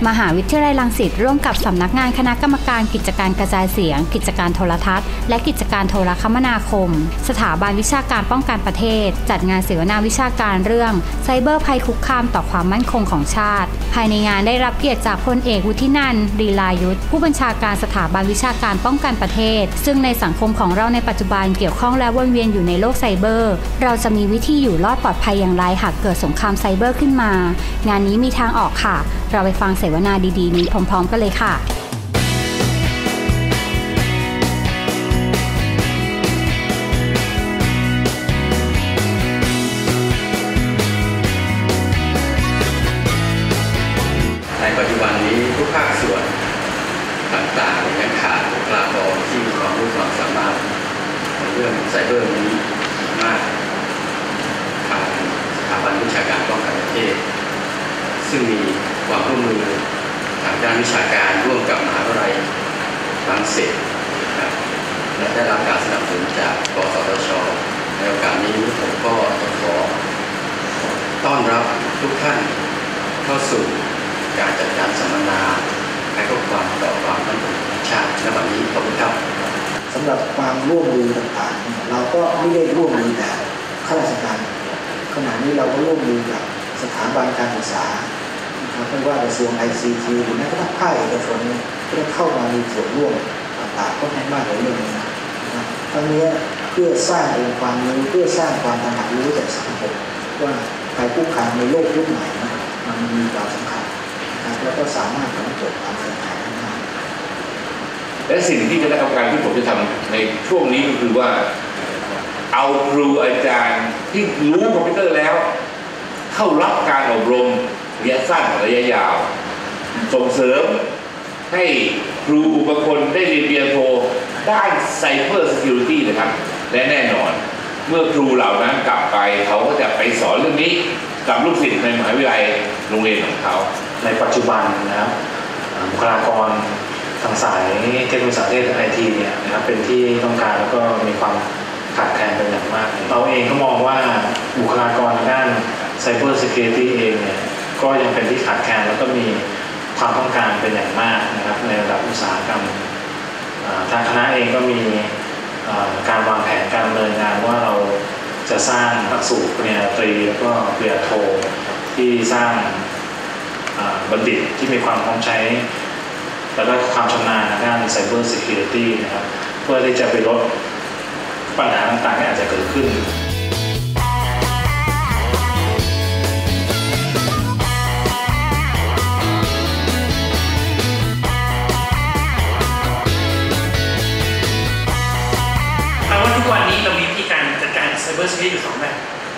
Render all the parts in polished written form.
มหาวิทยาลัยรังสิตร่วมกับสำนักงานคณะกรรมการกิจการกระจายเสียงกิจการโทรทัศน์และกิจการโทรคมนาคมสถาบันวิชาการป้องกันประเทศจัดงานเสวนาวิชาการเรื่องไซเบอร์ภัยคุกคามต่อความมั่นคงของชาติภายในงานได้รับเกียรติจากพลเอกวุฒินันท์ลีลายุทธผู้บัญชาการสถาบันวิชาการป้องกันประเทศซึ่งในสังคมของเราในปัจจุบันเกี่ยวข้องและวนเวียนอยู่ในโลกไซเบอร์เราจะมีวิธีอยู่รอดปลอดภัยอย่างไรหากเกิดสงครามไซเบอร์ขึ้นมางานนี้มีทางออกค่ะเราไปฟังเสวนาดีๆนี้พร้อมๆกันเลยค่ะในปัจจุบันนี้ทุกภาคส่วนต่างๆยังขาดบุคลากรที่มีความรู้ความสามารถในเรื่องไซเบอร์นี้มากทางสถาบันวิชาการป้องกันประเทศซึ่งมีความร่วมมือทางด้านวิชาการร่วมกับมหาวิทยาลัยรังสิตและได้รับการสนับสนุนจากกสทช.ในโอกาสนี้ผมก็ขอต้อนรับทุกท่านเข้าสู่การจัดการสัมมนาให้ข้อความต่อความมั่นคงของชาติในวันนี้ขอบคุณครับสำหรับความร่วมมือต่างๆเราก็ไม่ได้ร่วมมือแต่ข้าราชการขณะนี้เราก็ร่วมมือกับสถาบันการศึกษาไม่ว่ากระทรวง ICT หรือแม้กระทั่งภาคเอกชนก็ได้เข้ามามีส่วนร่วมต่างๆก็ให้มากในเรื่องนี้นะทั้งนี้เพื่อสร้างองค์ความรู้เพื่อสร้างความตระหนักรู้จากสังคมว่าภัยคุกคามในโลกยุคใหม่มันมีความสำคัญแล้วก็สามารถทำให้เกิดความเสียหายได้และสิ่งที่คณะกรรมการที่ผมจะทำในช่วงนี้ก็คือว่าเอาครูอาจารย์ที่รู้คอมพิวเตอร์แล้วเข้ารับการอบรมระยะสั้นระยะยาวส่งเสริมให้ครูบางคนได้เรียนปริญญาโทด้านไซเบอร์ซิเคียวริตี้นะครับและแน่นอนเมื่อครูเหล่านั้นกลับไปเขาก็จะไปสอนเรื่องนี้กับลูกศิษย์ในมหาวิทยาลัยโรงเรียนของเขาในปัจจุบันนะครับบุคลากรทางสายเทคโนโลยีสารสนเทศ IT เนี่ยนะครับเป็นที่ต้องการแล้วก็มีความขาดแคลนเป็นอย่างมากเราเองก็มองว่าบุคลากรด้าน Cyber Security เองเนี่ยก็ยังเป็นที่ขาดแคลนแล้วก็มีความต้องการเป็นอย่างมากนะครับในระดับอุตสาหกรรมทางคณะเองก็มีการวางแผนการดำเนินงานว่าเราจะสร้างหลักสูตรปริญญาตรีแล้วก็ปริญญาโทที่สร้างบัณฑิตที่มีความพร้อมใช้แล้วก็ความชำนาญในด้าน Cyber Security นะครับเพื่อที่จะไปลดปัญหาต่างๆที่อาจจะเกิดขึ้นทุกวันนี้เรามีวิธีการจัดการ Cyber Security อยู่2แบบ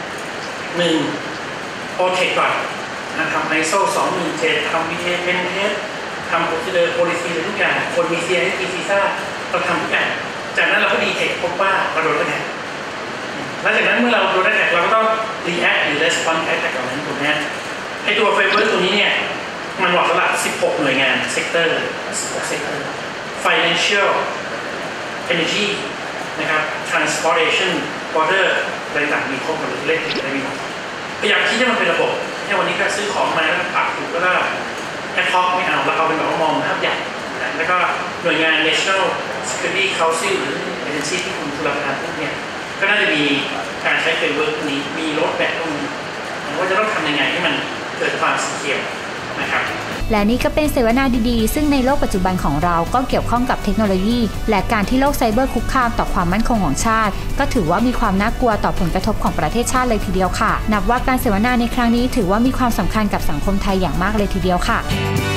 1 Protect ก่อนทำ ISO 217ทำ VTA Pen Test ทำ Procedure Policy ทุกอย่างคนมี CISP CISA เราทำทุกอย่างจากนั้นเราก็ detect พบว่าเราโดนแฮ็กหลังจากนั้นเมื่อเราโดนแฮ็กเราก็ต้อง react หรือ respond attack เหล่านั้นถูกไหมไอตัว framework ตัวนี้เนี่ยมันเหมาะสำหรับ16หน่วยงาน sector financial energy นะครับ transportation water อะไรต่างมีครบหมดเลยอะไรมีหมดพยายามคิดให้มันเป็นระบบแค่วันนี้ก็ซื้อของมาแล้วปักถูกแล้วก็แอดฮอกไม่เอาแล้วเอาเป็นแบบว่ามองภาพใหญ่แล้วก็หน่วยงาน National Security Council หรือเอเจนซี่ที่คุณธุรการพวกนี้ก็น่าจะมีการใช้เฟรมเวิร์กนี้มีโรดแมพตรงนี้ว่าจะต้องทำยังไงให้มันเกิดความเสถียรนะครับและนี่ก็เป็นเสวนาดีๆซึ่งในโลกปัจจุบันของเราก็เกี่ยวข้องกับเทคโนโลยีและการที่โลกไซเบอร์คุกคามต่อความมั่นคงของชาติก็ถือว่ามีความน่ากลัวต่อผลกระทบของประเทศชาติเลยทีเดียวค่ะนับว่าการเสวนาในครั้งนี้ถือว่ามีความสำคัญกับสังคมไทยอย่างมากเลยทีเดียวค่ะ